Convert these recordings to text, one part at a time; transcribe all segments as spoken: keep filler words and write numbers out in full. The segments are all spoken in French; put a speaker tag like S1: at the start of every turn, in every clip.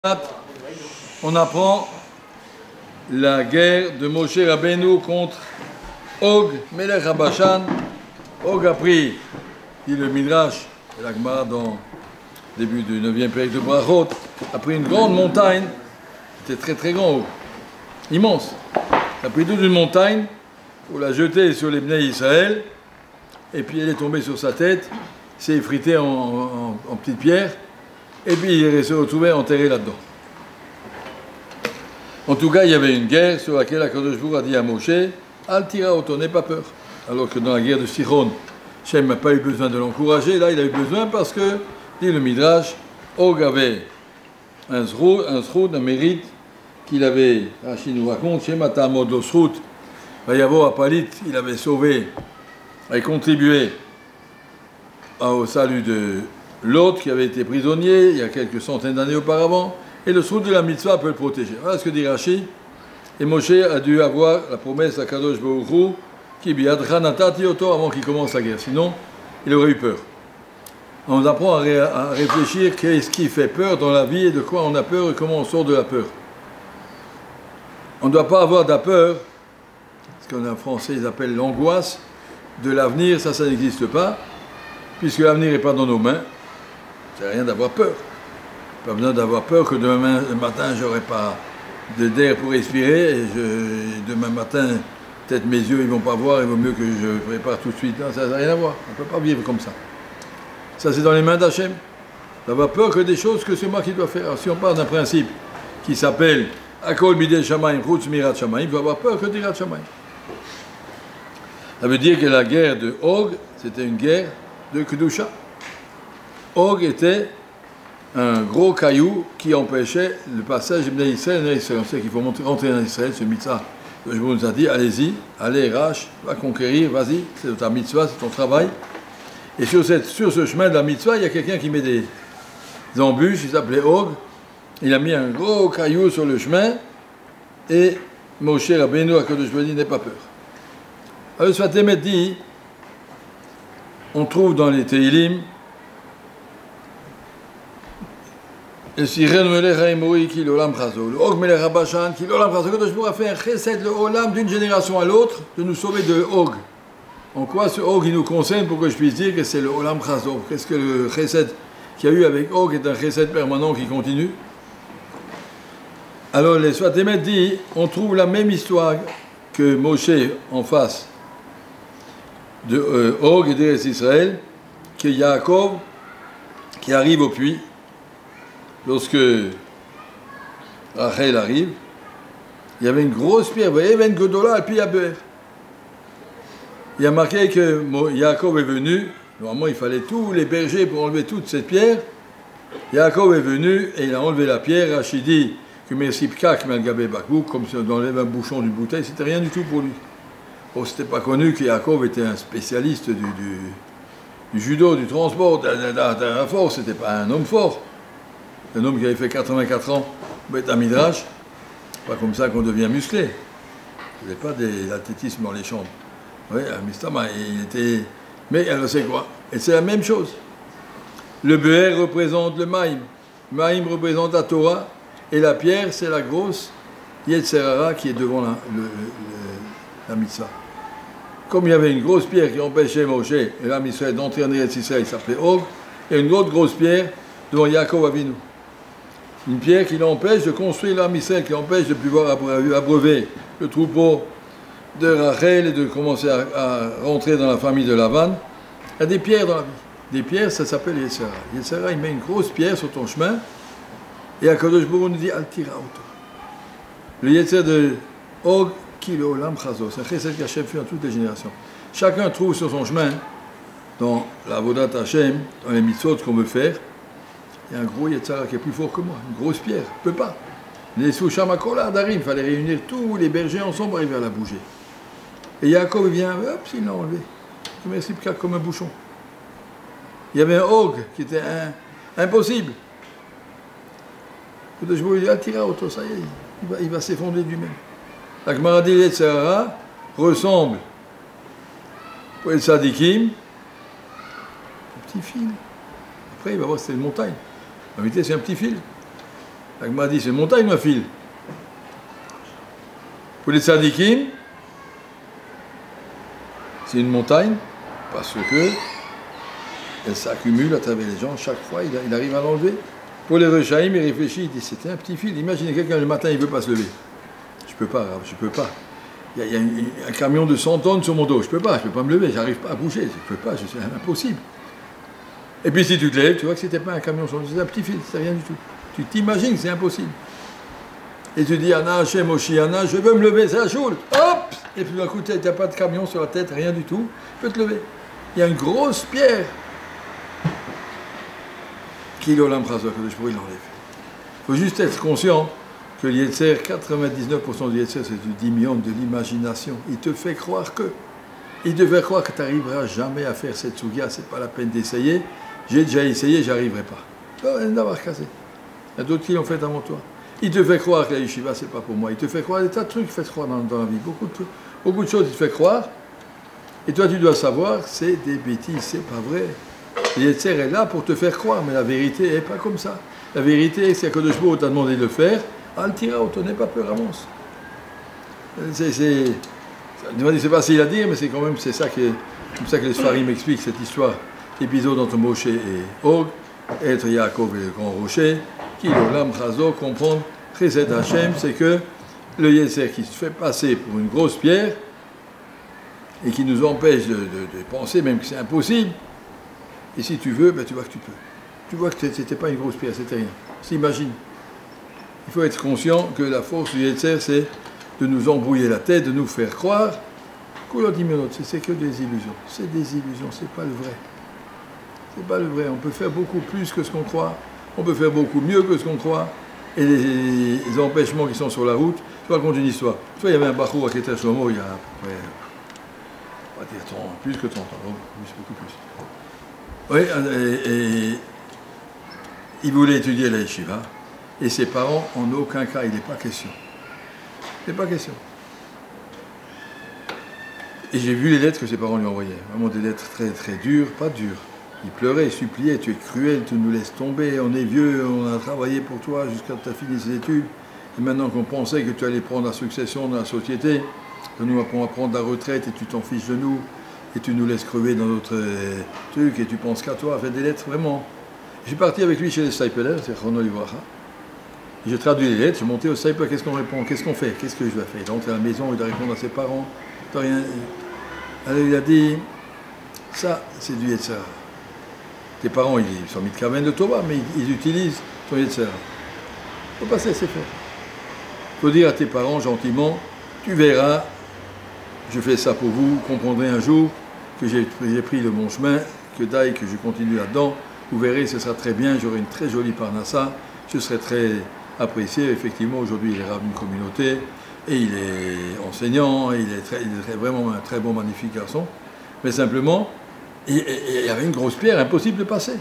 S1: On apprend la guerre de Moshe Rabbeinu contre Og, Melech HaBashan. Og a pris, dit le Midrash, et la Gemara dans le début du neuvième période de Brachot, a pris une grande montagne, c'était très très grand, Og, immense. Il a pris toute une montagne pour la jeter sur les Bnei Israël, et puis elle est tombée sur sa tête, s'est effritée en, en, en petites pierres, et puis il se retrouvait enterré là-dedans. En tout cas, il y avait une guerre sur laquelle Akadosh Baruch Hu a dit à Moshe, Al tira auto, n'aie pas peur. Alors que dans la guerre de Sichon, Shem n'a pas eu besoin de l'encourager, là il a eu besoin parce que, dit le Midrash, Og avait un zroud, un zroud, un mérite qu'il avait, Rachid nous raconte, Shem atamod lo zroud, Vayavo Apalit, il avait sauvé, avait contribué au salut de l'autre qui avait été prisonnier il y a quelques centaines d'années auparavant, et le zroud de la mitzvah peut le protéger. Voilà ce que dit Rashi. Et Moshe a dû avoir la promesse à Kadosh Baruch Hu qui biadcha natati oto avant qu'il commence la guerre. Sinon, il aurait eu peur. On apprend à, ré à réfléchir qu'est-ce qui fait peur dans la vie et de quoi on a peur et comment on sort de la peur. On ne doit pas avoir de la peur, ce qu'en français ils appellent l'angoisse de l'avenir, ça, ça n'existe pas, puisque l'avenir n'est pas dans nos mains. C'est rien d'avoir peur. Pas besoin d'avoir peur que demain matin, je n'aurai pas d'air pour respirer, et je, demain matin, peut-être mes yeux, ils ne vont pas voir, il vaut mieux que je prépare tout de suite. Non, ça n'a rien à voir. On ne peut pas vivre comme ça. Ça, c'est dans les mains d'Hachem. D'avoir peur que des choses que c'est moi qui dois faire. Alors, si on part d'un principe qui s'appelle Akol bidei shamayim, chutz mirat shamayim, il faut avoir peur que d'irat shamayim. Ça veut dire que la guerre de Og, c'était une guerre de Kedusha. Og était un gros caillou qui empêchait le passage des Bnei Israël. On sait qu'il faut rentrer en Israël, ce mitzvah. Je vous ai dit, allez-y, allez, Rach, va conquérir, vas-y, c'est ta mitzvah, c'est ton travail. Et sur, cette, sur ce chemin de la mitzvah, il y a quelqu'un qui met des, des embûches, il s'appelait Og. Il a mis un gros caillou sur le chemin, et Moshe Rabbeinu, à Kadosh Baruch Hu, n'est pas peur. Alors, Sfat Emet dit, on trouve dans les Teilim, et si Ren Melech Haïmoui qui l'Olam Chazo, le Og Melech HaBashan qui l'Olam Chazo, Kadosh Baruch Hu a fait un chesed, le Olam d'une génération à l'autre, de nous sauver de Og. En quoi ce Og il nous concerne pour que je puisse dire que c'est le Olam Chazo? Qu'est-ce que le chesed qu'il y a eu avec Og est un chesed permanent qui continue? Alors les Sfat Emet dit, on trouve la même histoire que Moshe en face de euh, Og et d'Eretz Israël, que Yaakov qui arrive au puits. Lorsque Rachel arrive, il y avait une grosse pierre, Even Godola al Pi Habe'er. Il y a marqué que Yaakov est venu, normalement il fallait tous les bergers pour enlever toute cette pierre. Yaakov est venu et il a enlevé la pierre. Rachid dit que merci Pkak Melgabe Bakbouk, comme si on enlève un bouchon d'une bouteille, c'était rien du tout pour lui. Bon, c'était pas connu que Yaakov était un spécialiste du, du, du judo, du transport, de, de, de, de la force, c'était pas un homme fort. Un homme qui avait fait quatre-vingt-quatre ans, Beth Midrash, pas comme ça qu'on devient musclé. Il n'y avait pas de l'athlétisme dans les chambres. Oui, Mistama, il était. Mais alors c'est quoi? Et c'est la même chose. Le Be'er représente le Maïm. Maïm représente la Torah. Et la pierre, c'est la grosse Yetzerara qui est devant la, le, le, la mitzvah. Comme il y avait une grosse pierre qui empêchait Moshe et la mitzvah d'entrer en Eretz Israël, il s'appelait Og, et une autre grosse pierre devant Yaakov Avinu. Une pierre qui l'empêche de construire la Israël, qui l'empêche de pouvoir abreuver le troupeau de Rachel et de commencer à, à rentrer dans la famille de Lavan. Il y a des pierres dans la vie. Des pierres, ça s'appelle Yetzera. Yetzera, il met une grosse pierre sur ton chemin, et Akadosh Baruch Hu nous dit Al tira auto. Le Yetzera de Og, qui le Olam Chazo. C'est un chesed qu'Hachem fait en toutes les générations. Chacun trouve sur son chemin, dans la Vodat Hachem, dans les mitzvot qu'on veut faire, il y a un gros Yetzara qui est plus fort que moi, une grosse pierre, il ne peut pas. Les Souchamakola d'Arim, il fallait réunir tous les bergers ensemble pour arriver à la bouger. Et Yaakov vient, hop, il l'a enlevé. Merci Pkak comme un bouchon. Il y avait un Og qui était un, impossible. Je vous dis, tira auto, ça y est, il va, il va s'effondrer lui-même. La Gemara dit Yetzara ressemble pour les Sadikim, un petit fil. Après, il va voir que c'est une montagne. En vérité, c'est un petit fil. L'Agma dit, c'est une montagne ou un fil? Pour les tzadikim, c'est une montagne parce que elle s'accumule à travers les gens. Chaque fois, il, il arrive à l'enlever. Pour les rechaïm, il réfléchit, il dit, c'était un petit fil. Imaginez quelqu'un le matin, il ne veut pas se lever. Je ne peux pas, je ne peux pas. Il y a, il y a une, un camion de cent tonnes sur mon dos. Je ne peux pas, je ne peux pas me lever, j'arrive pas à bouger. Je ne peux pas, c'est impossible. Et puis si tu te lèves, tu vois que ce n'était pas un camion, c'est un petit fil, c'est rien du tout. Tu t'imagines que c'est impossible. Et tu dis, Anna, Hachem, Oshiana, je veux me lever, c'est la choule. Hop! Et puis d'un coup, tu n'as pas de camion sur la tête, rien du tout. Tu peux te lever. Il y a une grosse pierre. Qui l'olam chazor, que je pourrais l'enlever. Il faut juste être conscient que l'Yetzer, quatre-vingt-dix-neuf pour cent du Yetzer, c'est du dimion, de l'imagination. Il te fait croire que. Il te fait croire que tu n'arriveras jamais à faire cette sugia, c'est pas la peine d'essayer. J'ai déjà essayé, j'arriverai pas. Tu vas rien d'avoir cassé. Il y a d'autres qui l'ont fait avant toi. Il te fait croire que la yeshiva, c'est pas pour moi. Il te fait croire des tas de trucs, il fait croire dans, dans la vie. Beaucoup de, beaucoup de choses, il te fait croire. Et toi, tu dois savoir, c'est des bêtises, c'est pas vrai. L'Yetzer est là pour te faire croire, mais la vérité n'est pas comme ça. La vérité, c'est que le Shbo t'a demandé de le faire. Al tira, n'aie pas peur, avance. C'est, c'est, c'est facile à dire, mais c'est quand même c'est ça que, comme ça que les Sfarim expliquent cette histoire, épisode entre Moshe et Og, être Yaakov et le grand rocher, qui l'Olam Chazo comprendre, Chesed Hashem, c'est que le Yetzer qui se fait passer pour une grosse pierre et qui nous empêche de, de, de penser même que c'est impossible. Et si tu veux, ben tu vois que tu peux. Tu vois que ce n'était pas une grosse pierre, c'était rien. S'imagine. Il faut être conscient que la force du Yetzer, c'est de nous embrouiller la tête, de nous faire croire que c'est que des illusions. C'est des illusions, c'est pas le vrai. C'est pas le vrai. On peut faire beaucoup plus que ce qu'on croit. On peut faire beaucoup mieux que ce qu'on croit. Et les, les empêchements qui sont sur la route, je raconte une histoire. Tu vois, il y avait un Bachour à Keter Shlomo il y a à peu près, on va dire trente, plus que trente ans, plus, beaucoup plus. Oui, et, et il voulait étudier la yeshiva, et ses parents, en aucun cas, il n'est pas question. Il n'est pas question. Et j'ai vu les lettres que ses parents lui envoyaient, vraiment des lettres très très dures, pas dures. Il pleurait, il suppliait, tu es cruel, tu nous laisses tomber, on est vieux, on a travaillé pour toi jusqu'à ce que tu as fini ses études, et maintenant qu'on pensait que tu allais prendre la succession dans la société, que nous on va prendre la retraite et tu t'en fiches de nous, et tu nous laisses crever dans notre euh, truc, et tu penses qu'à toi, faire des lettres, vraiment. Je suis parti avec lui chez les Steipeler, c'est Chrono Livracha. J'ai traduit les lettres, je suis monté au Steipeler, qu'est-ce qu'on répond, qu'est-ce qu'on fait, qu'est-ce que je dois faire? Il est rentré à la maison, il doit répondre à ses parents. Rien... Alors il a dit, ça, c'est du Yetzer. Tes parents, ils sont mis de Kaven de Tova, mais ils, ils utilisent ton Yetzer. Il faut pas se laisser faire. Il faut dire à tes parents gentiment, tu verras, je fais ça pour vous, vous comprendrez un jour que j'ai pris le bon chemin, que d'ailleurs que je continue là-dedans, vous verrez, ce sera très bien, j'aurai une très jolie parnassa, je serai très apprécié. Effectivement, aujourd'hui, il est rave d'une communauté, et il est enseignant, et il est, très, il est vraiment un très bon, magnifique garçon. Mais simplement, il y avait une grosse pierre, impossible de passer.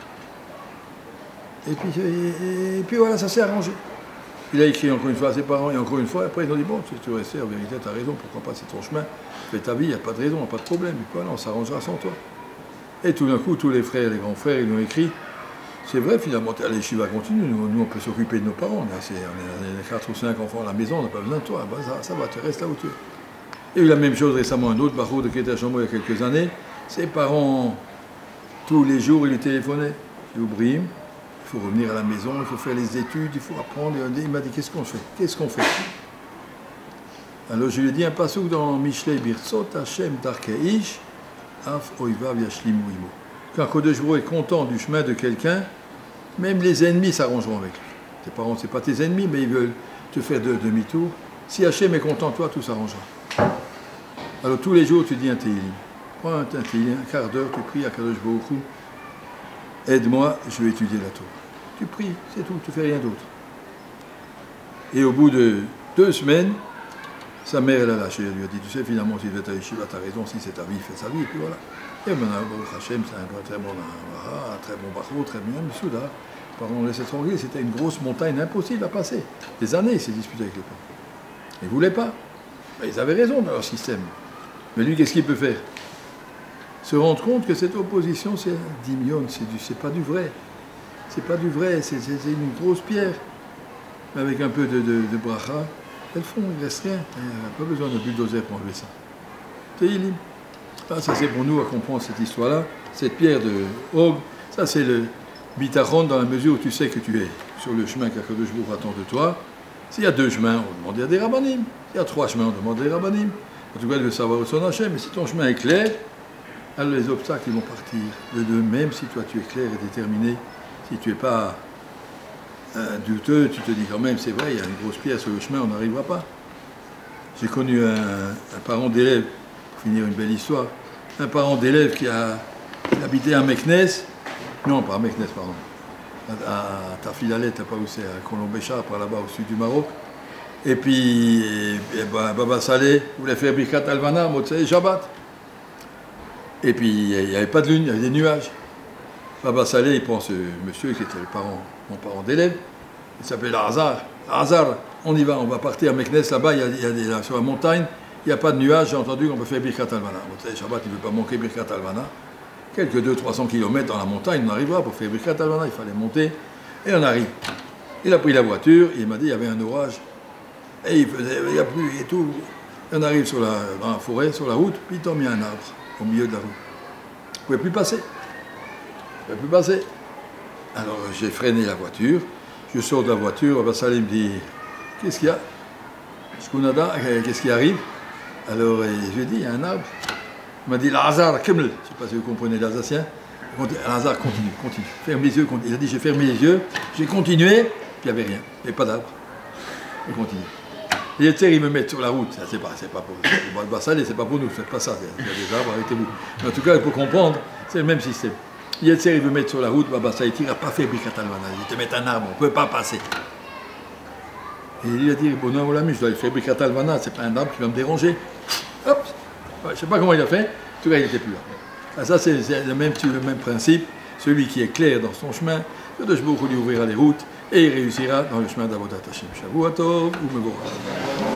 S1: Et puis, et, et puis voilà, ça s'est arrangé. Il a écrit encore une fois à ses parents, et encore une fois, après ils ont dit, bon, tu es resté, en vérité, tu as raison, pourquoi pas, c'est ton chemin, fais ta vie, il n'y a pas de raison, il n'y a pas de problème, et puis voilà, on s'arrangera sans toi. Et tout d'un coup, tous les frères, les grands frères, ils nous ont écrit, c'est vrai, finalement, la yeshiva continue, nous, nous on peut s'occuper de nos parents, on a quatre ou cinq enfants à la maison, on n'a pas besoin de toi, ben, ça, ça va, tu restes là où tu es. Il y a eu la même chose récemment, un autre barreau de Keter Shlomo il y a quelques années, ses parents, tous les jours, ils lui téléphonaient, il oublie, il faut revenir à la maison, il faut faire les études, il faut apprendre. Il m'a dit, qu'est-ce qu'on fait? Qu'est-ce qu'on fait? Alors je lui ai dit un passouk dans Mishlei Birtzot, Hashem Darkeish, Af Oivav Yashlimu Imo. Quand Kodesh Baruch est content du chemin de quelqu'un, même les ennemis s'arrangeront avec lui. Tes parents, ce n'est pas tes ennemis, mais ils veulent te faire de demi-tour. Si Hashem est content de toi, tout s'arrangera. Alors tous les jours, tu dis un Tehillim. Prends un Tehillim, un quart d'heure, tu pries à Kadosh Baruch. Aide-moi, je vais étudier la Torah. Tu pries, c'est tout, tu fais rien d'autre. Et au bout de deux semaines, sa mère, elle a lâché, elle lui a dit, tu sais, finalement, si tu fais ta yeshiva, tu as raison, si c'est ta vie, fais sa vie, et puis voilà. Et maintenant, Baruch Hashem, c'est un très bon un très bon barreau, très bien, mais soudain, par on laissait tranquille, c'était une grosse montagne impossible à passer. Des années, il s'est disputé avec les parents. Ils ne voulaient pas. Ben, ils avaient raison dans leur système. Mais lui, qu'est-ce qu'il peut faire? Se rendre compte que cette opposition, c'est dix millions, c'est pas du vrai. C'est pas du vrai, c'est une grosse pierre. mais avec un peu de, de, de bracha, elles font, il ne reste rien. Il n'y a pas besoin de bulldozer pour enlever ça. C'est ilim. Ah, ça c'est pour nous à comprendre cette histoire-là. Cette pierre de Og, ça c'est le bitachon dans la mesure où tu sais que tu es sur le chemin qu'Akadosh Baruch Hu attend de toi. S'il y a deux chemins, on demande à des rabbanim. S'il y a trois chemins, on demande à des rabbanim. En tout cas, il veut savoir où son Hachem. Mais si ton chemin est clair, alors les obstacles ils vont partir. De deux, même si toi tu es clair et déterminé, si tu n'es pas euh, douteux, tu te dis quand même, c'est vrai, il y a une grosse pierre sur le chemin, on n'arrivera pas. J'ai connu un, un parent d'élève, pour finir une belle histoire, un parent d'élève qui a qui habitait à Meknes, non pas à Meknes, pardon, à, à Tafilalet, pas où c'est, à Colombéchar, par là-bas au sud du Maroc. Et puis, et, et ben, Baba Saleh voulait faire Birkat Alvana, Motsei Shabbat. Et puis, il n'y avait pas de lune, il y avait des nuages. Baba Saleh, il prend ce monsieur qui était le parent, mon parent d'élève, il s'appelait Lazare. Lazare, on y va, on va partir à Meknes, là-bas, il y a, il y a des, là, sur la montagne, il n'y a pas de nuages, j'ai entendu qu'on peut faire Birkat Alvana. Motsei Shabbat, il ne veut pas manquer Birkat Alvana. Quelques deux cents trois cents kilomètres dans la montagne, on arrivera pour faire Birkat Alvana, il fallait monter, et on arrive. Il a pris la voiture, et il m'a dit, il y avait un orage. Et il faisait, il n'y a plus, et tout. Et on arrive sur la, dans la forêt, sur la route, puis il tombe, il y a un arbre au milieu de la route. On ne pouvait plus passer. On ne pouvait plus passer. Alors j'ai freiné la voiture, je sors de la voiture, Baba Saleh me dit, qu'est-ce qu'il y a? Qu'est-ce qui arrive? Alors je lui ai dit, il y a un arbre. Il m'a dit, Lazare, Kemel. Je ne sais pas si vous comprenez l'alsacien. Lazare, continue, continue. Ferme les yeux, continue. Il a dit, j'ai fermé les yeux, j'ai continué, puis il n'y avait rien, il n'y avait pas d'arbre. Il continue. Les Yetzer, ils me mettent sur la route. C'est pas, c'est pas pour Baba Saleh, c'est pas pour nous, faites pas ça. Il y a des arbres, arrêtez-vous. Mais en tout cas, pour comprendre, c'est le même système. Les Yetzer, ils me mettent sur la route, Baba Saleh, il n'a pas fait Birkat Alvana. Il te met un arbre, on ne peut pas passer. Et il a dit, bon, non, voilà, je dois faire Birkat Alvana, c'est pas un arbre qui va me déranger. Hop, je ne sais pas comment il a fait, en tout cas, il n'était plus là. Ah, ça, c'est le même, le même principe. Celui qui est clair dans son chemin, que de Baruch Hu lui ouvrira les routes et il réussira dans le chemin d'Avodat Hashem. Shavua Tov ou Mevorach.